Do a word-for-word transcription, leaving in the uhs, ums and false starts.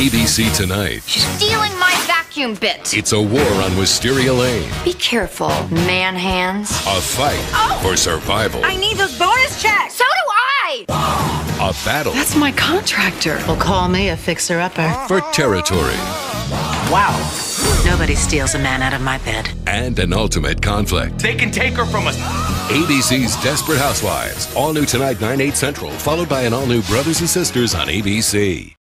A B C tonight. She's stealing my vacuum bit. It's a war on Wisteria Lane. Be careful, man hands. A fight Oh. for survival. I need those bonus checks. So do I! A battle That's my contractor. Well, call me a fixer-upper. for territory. Wow. Nobody steals a man out of my bed. And an ultimate conflict. They can take her from us. A B C's Desperate Housewives. All new tonight, nine, eight Central. Followed by an all new Brothers and Sisters on A B C.